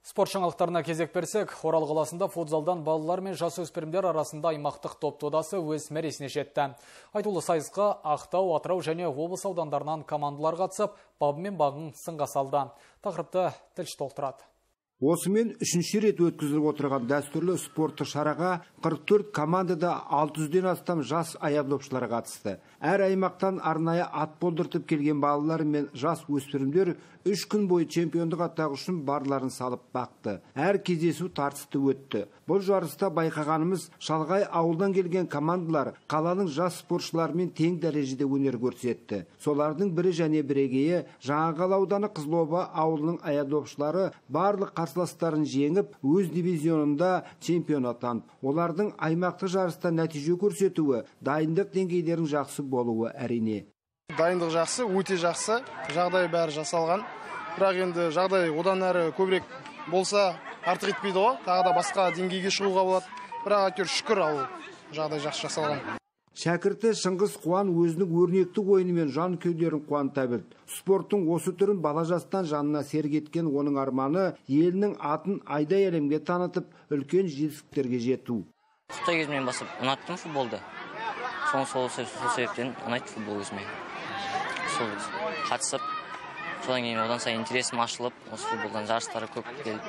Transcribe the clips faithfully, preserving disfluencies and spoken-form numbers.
Спорт жаңалықтарына кезек берсек, Орал қаласында футзалдан балалар мен жасөспірімдер арасында аймақтық топ додасы өз мәресіне жетті. Айтулы сайысқа Ақтау, Атырау және облыс аудандарынан командалар қатысып, бабы мен бағын сынға салды. Тақырыпты тілші толықтырады. Осымен үшінші рет өткізіліп отырған дәстүрлі спорттық шараға қырық төрт командада алты жүзден астам жас аяқдопшылар қатысты. Әр аймақтан арнайы ат болдыртып келген балалар мен жас өспірімдер үш күн бойы чемпиондық атағы үшін барларын салып бақты. Әр кездесу тартысты өтті. Бұл жарыста байқағанымыз, шалғай ауылдан келген командалар қаланың жас спортшыларымен тең дәрежеде өнер көрсетті. Солардың бірі және бірегейі Жаңақала ауданы Қызылоба ауылының аяқдопшылары барлық қарсыластарын жеңіп, өз дивизионында чемпион атанды. Олардың аймақтық жарыста нәтиже көрсетуі, дайындық деңгейлерінің жақсы болуы әрине. Дайындық жақсы, өте жақсы, жағдай бәрі жасалған. Бірақ енді жағдай одан әрі көбірек болса артық етпейді ғой, тағы да басқа деңгейге шығуға болады. Бірақ әйтеуір шүкір, ал жағдай жақсы жасалған. Шәкірті Шыңғыс Қуан өзінің өрнекті ойынымен жан кеудерін қуанта білді. Спорттың осы түрін бала жастан жанына серік еткен оның арманы елінің атын айдай әлемге танытып, үлкен жетістіктерге жету. Құттай кезімнен басып ұнаттым футболды. Соң сол себептен ұнайды футбол өзіме. Сол қатысып, содан кейін одан сайын интересім ашылып, осы футболдан жарыстары көп келіп,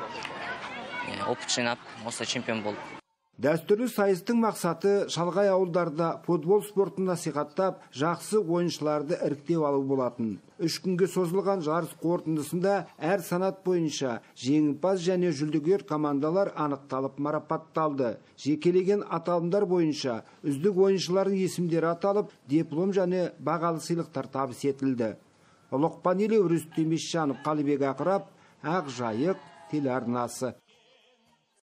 опыт жинап, осы чемпион болып. Дәстүрлі сайыстың мақсаты шалғай ауылдарда футбол спортын насихаттап, жақсы ойыншыларды іріктеп алу болатын. Үш күнге созылған жарыс қорытындысында әр санат бойынша жеңімпаз және жүлдегер командалар анықталып марапатталды. Жекелеген аталымдар бойынша үздік ойыншылардың есімдері аталып, диплом және бағалы сыйлықтар табыс етілді. Лоқпан Елеу, Рүстем Исжанов, Қалибек Ақырап, Ақ Жайық телеарнасы.